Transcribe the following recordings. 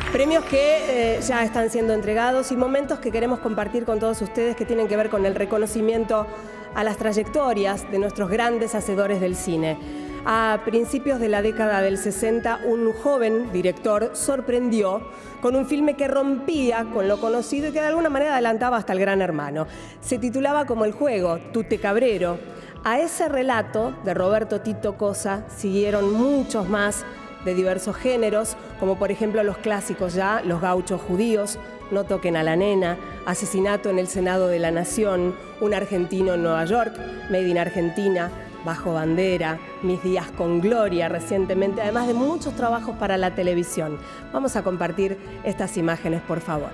Premios que ya están siendo entregados y momentos que queremos compartir con todos ustedes que tienen que ver con el reconocimiento a las trayectorias de nuestros grandes hacedores del cine. A principios de la década del 60, un joven director sorprendió con un filme que rompía con lo conocido y que de alguna manera adelantaba hasta El Gran Hermano. Se titulaba como El juego, Tute Cabrero. A ese relato de Roberto Tito Cosa siguieron muchos más de diversos géneros, como por ejemplo los clásicos ya, Los gauchos judíos, No toquen a la nena, Asesinato en el Senado de la Nación, Un argentino en Nueva York, Made in Argentina, Bajo bandera, Mis días con gloria recientemente, además de muchos trabajos para la televisión. Vamos a compartir estas imágenes, por favor.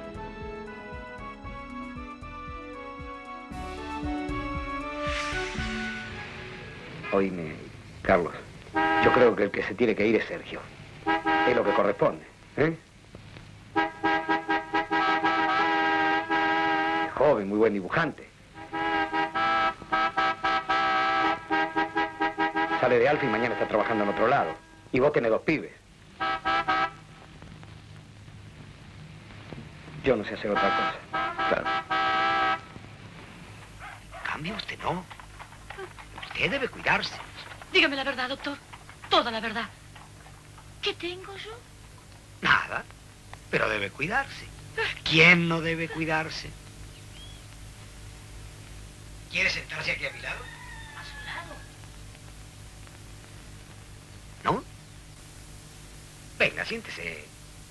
Oíme, Carlos, yo creo que el que se tiene que ir es Sergio. Es lo que corresponde, ¿eh? Es joven, muy buen dibujante. Sale de Alfa y mañana está trabajando en otro lado. Y vos tenés 2 pibes. Yo no sé hacer otra cosa. Claro. Cambie usted, ¿no? Usted debe cuidarse. Dígame la verdad, doctor. Toda la verdad. ¿Qué tengo yo? Nada. Pero debe cuidarse. ¿Quién no debe cuidarse? ¿Quiere sentarse aquí a mi lado? ¿A su lado? ¿No? Venga, siéntese.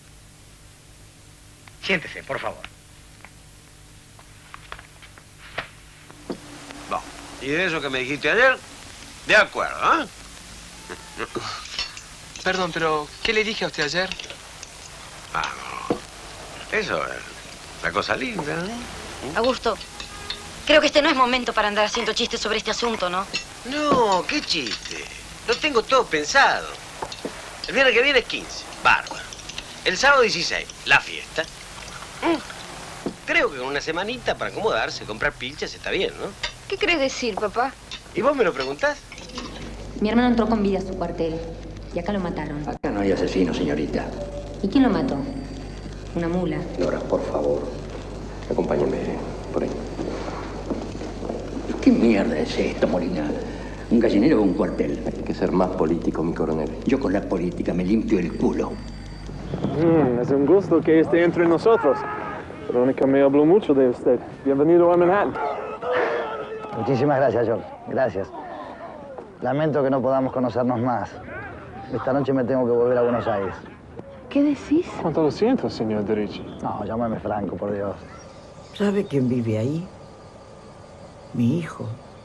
Siéntese, por favor. Bueno, ¿y de eso que me dijiste ayer? De acuerdo, ¿eh? Perdón, pero ¿qué le dije a usted ayer? Ah, no. Eso es la cosa linda, ¿no? Augusto, creo que este no es momento para andar haciendo chistes sobre este asunto, ¿no? No, qué chiste. Lo tengo todo pensado. El viernes que viene es 15, bárbaro. El sábado 16, la fiesta. Creo que con una semanita para acomodarse, comprar pilchas está bien, ¿no? ¿Qué querés decir, papá? ¿Y vos me lo preguntás? Mi hermano entró con vida a su cuartel y acá lo mataron. Acá no hay asesino, señorita. ¿Y quién lo mató? Una mula. Nora, por favor, acompáñame por ahí. ¿Qué mierda es esto, Molina? ¿Un gallinero o un cuartel? Hay que ser más político, mi coronel. Yo con la política me limpio el culo. Es un gusto que esté entre nosotros. Verónica me habló mucho de usted. Bienvenido a Manhattan. Muchísimas gracias, George. Gracias. Lamento que no podamos conocernos más. Esta noche me tengo que volver a Buenos Aires. ¿Qué decís? ¿Cuánto lo siento, señor De Ricci? No, llámame Franco, por Dios. ¿Sabe quién vive ahí? Mi hijo.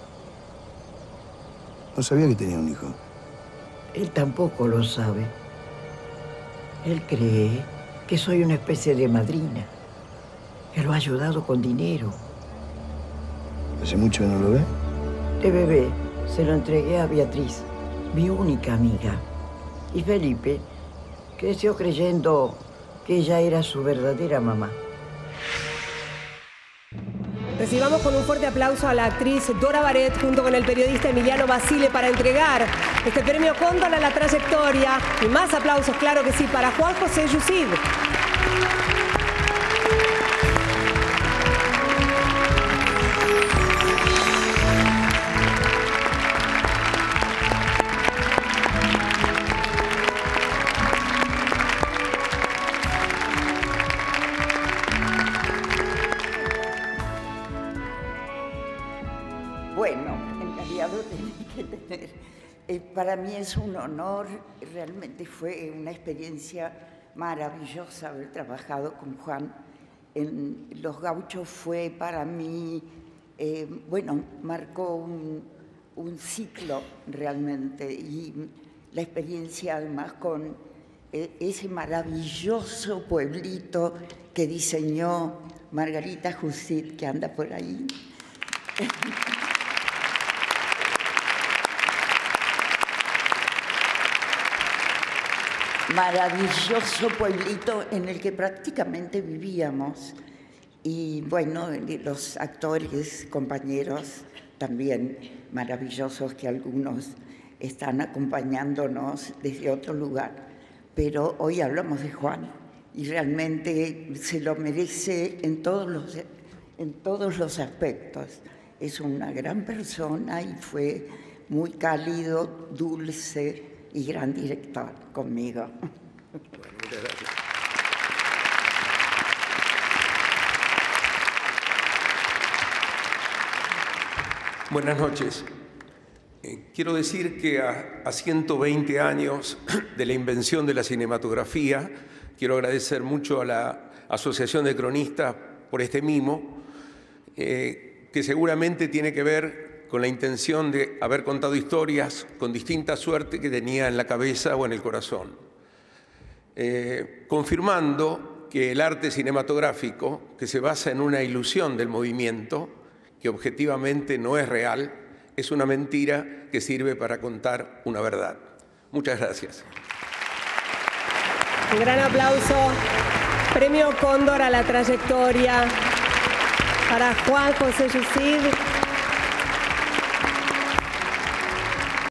No sabía que tenía un hijo. Él tampoco lo sabe. Él cree que soy una especie de madrina. Que lo ha ayudado con dinero. ¿Hace mucho que no lo ve? De bebé se lo entregué a Beatriz, mi única amiga. Y Felipe creció creyendo que ella era su verdadera mamá. Recibamos con un fuerte aplauso a la actriz Dora Baret junto con el periodista Emiliano Basile para entregar este premio Cóndor a la trayectoria. Y más aplausos, claro que sí, para Juan José Yusid. Para mí es un honor, realmente fue una experiencia maravillosa haber trabajado con Juan. En Los Gauchos fue para mí, bueno, marcó un ciclo realmente, y la experiencia además con ese maravilloso pueblito que diseñó Margarita Jusit, que anda por ahí. Maravilloso pueblito en el que prácticamente vivíamos. Y bueno, los actores, compañeros también maravillosos, que algunos están acompañándonos desde otro lugar. Pero hoy hablamos de Juan y realmente se lo merece en todos los aspectos. Es una gran persona y fue muy cálido, dulce y gran director conmigo. Bueno, muchas gracias. Buenas noches. Quiero decir que a 120 años de la invención de la cinematografía, quiero agradecer mucho a la Asociación de Cronistas por este mimo, que seguramente tiene que ver con la intención de haber contado historias con distinta suerte que tenía en la cabeza o en el corazón. Confirmando que el arte cinematográfico, que se basa en una ilusión del movimiento, que objetivamente no es real, es una mentira que sirve para contar una verdad. Muchas gracias. Un gran aplauso. Premio Cóndor a la trayectoria para Juan José Yusid.